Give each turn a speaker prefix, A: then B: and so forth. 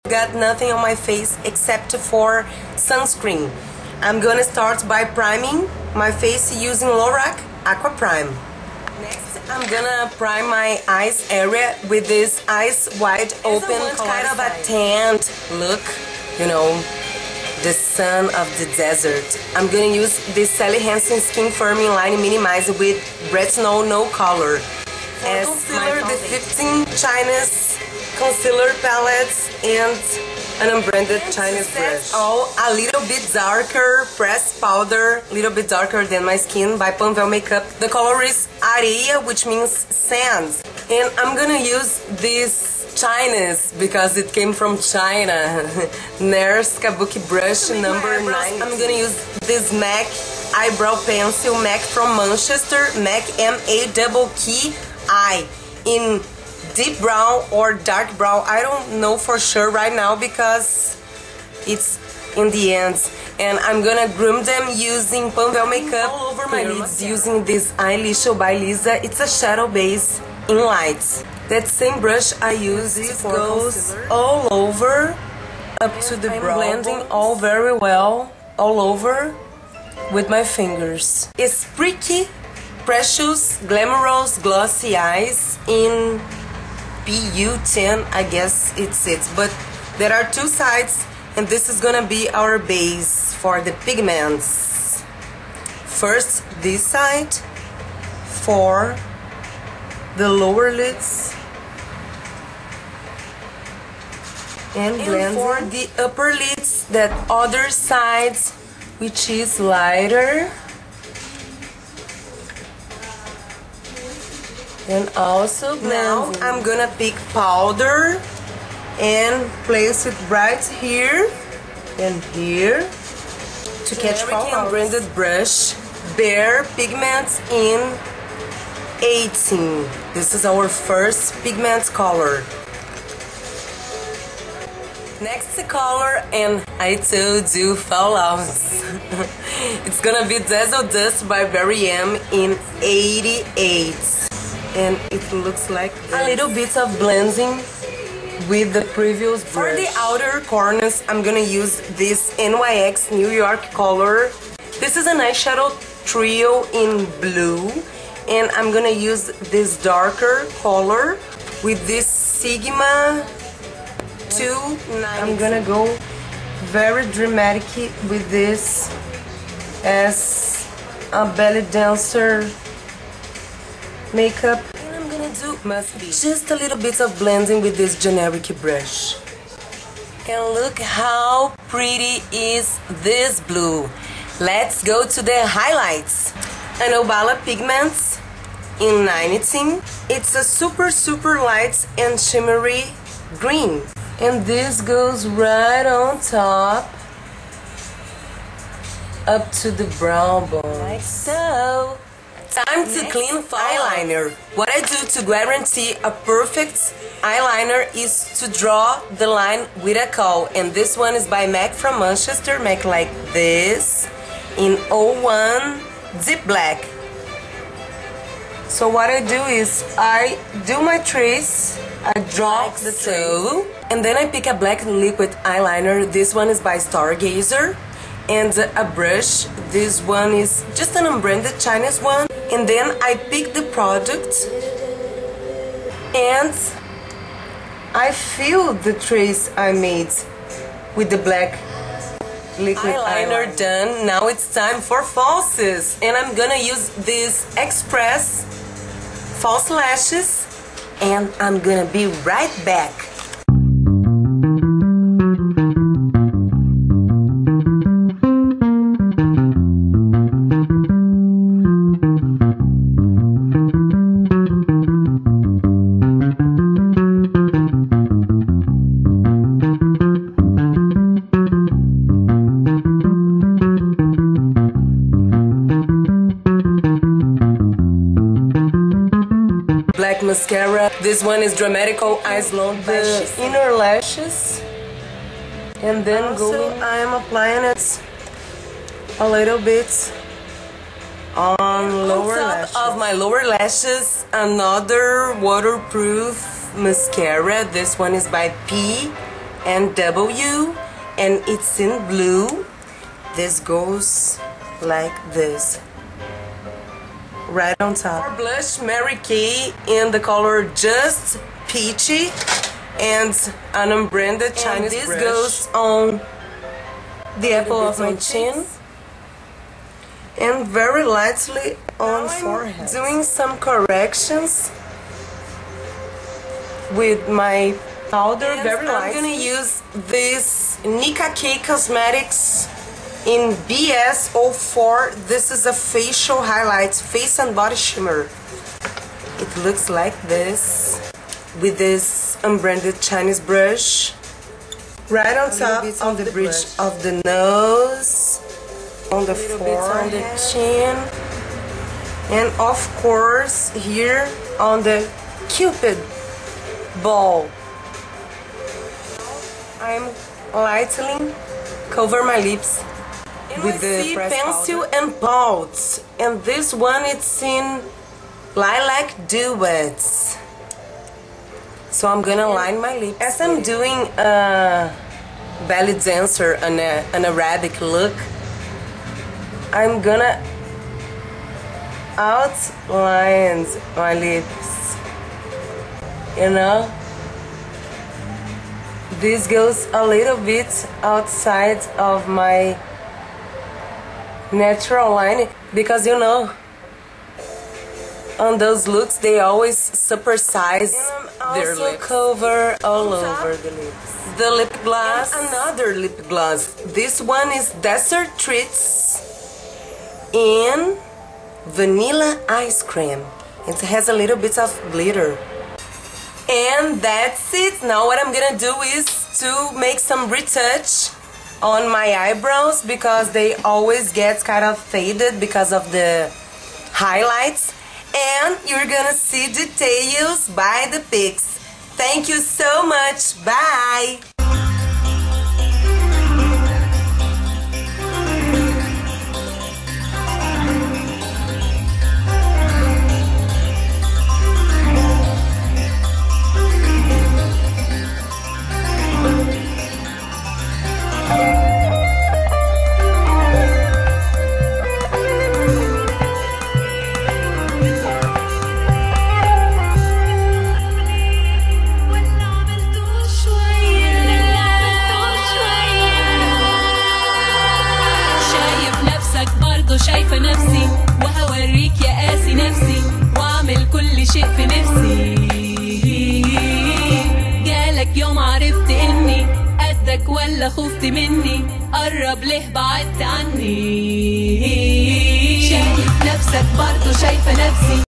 A: got nothing on my face except for sunscreen. I'm gonna start by priming my face using Lorac Aqua Prime. Next, I'm gonna prime my eyes area with this eyes wide open, kind of a tanned look, you know, the sun of the desert. I'm gonna use this Sally Hansen Skin Firming Line Minimizer with Retinol No Color as concealer, the 15 Chinese concealer palettes and an unbranded Chinese brush. All a little bit darker pressed powder, a little bit darker than my skin by Panvel Makeup. The color is Areia, which means sand. And I'm gonna use this Chinese because it came from China. Nurse Kabuki brush number 9. I'm gonna use this MAC eyebrow pencil, MAC from Manchester, MAC MACKEY in deep brown or dark brown. I don't know for sure right now because it's in the end. And I'm gonna groom them using Panvel Makeup all over my lids using this eyelash by Lisa. It's a shadow base in lights. That same brush I use it for goes all over up to the brow. Blending all very well all over with my fingers. It's pretty, precious, glamorous, glossy eyes in PU10, I guess it's it. But there are two sides, and this is gonna be our base for the pigments. First, this side for the lower lids, and blend for the upper lids, that other side, which is lighter, and also blend. Now I'm gonna pick powder and place it right here and here to catch powder. Unbranded brush, Bare Pigments in 18. This is our first pigment color. Next color, and I told you, Fallout. It's gonna be Dazzle Dust by Barry M in 88. And it looks like this. A little bit of blending with the previous brush. For the outer corners, I'm gonna use this NYX New York color. This is an eyeshadow trio in blue, and I'm gonna use this darker color with this Sigma 290. I'm gonna go very dramatic with this as a belly dancer makeup. And I'm gonna do just a little bit of blending with this generic brush. And look how pretty is this blue. Let's go to the highlights. An Obala Pigments in 19. It's a super light and shimmery green. And this goes right on top up to the brow bone. Like so. Time to clean eyeliner. What I do to guarantee a perfect eyeliner is to draw the line with a kohl. And this one is by MAC from Manchester. MAC like this in 01 Deep Black. So what I do is I do my trace, I draw like the toe, and then I pick a black liquid eyeliner. This one is by Stargazer, and a brush. This one is just an unbranded Chinese one. And then I pick the product and I fill the trace I made with the black liquid eyeliner. Done. Now it's time for falsies, and I'm gonna use this Express false lashes, and I'm gonna be right back. Black mascara. This one is Dramatical Eyes Long, the inner lashes, and then I am applying it a little bit on lower lashes. Of my lower lashes, another waterproof mascara. This one is by P and W, and it's in blue. This goes like this, right on top. For blush, Mary Kay in the color Just Peachy, and an unbranded Chinese brush. This goes on the apple of my chin, and very lightly on forehead. Doing some corrections with my powder, very lightly. I'm gonna use this Nika K Cosmetics in BS04. This is a facial highlight, face and body shimmer. It looks like this with this unbranded Chinese brush, right on top of the bridge of the nose, on the forehead, on the chin, and of course here on the Cupid ball. I'm lightly cover my lips with the pencil and pouts, and this one it's in Lilac Duets. So I'm gonna line my lips. As I'm doing a belly dancer, an Arabic look, I'm gonna outline my lips, you know. This goes a little bit outside of my natural line, because you know, on those looks they always supersize their lips. Cover all over the lips. The lip gloss, and another lip gloss. This one is Desert Treats in Vanilla Ice Cream. It has a little bit of glitter. And that's it. Now what I'm gonna do is to make some retouch on my eyebrows, because they always get kind of faded because of the highlights. And you're gonna see details by the pics. Thank you so much. Bye.
B: شايفة نفسي وهوريك يا قاسي نفسي واعمل كل شيء في نفسي. جالك يوم عرفت اني قدك ولا خفت مني، قرب ليه بعدت عني. شايف نفسك برضو شايفة نفسي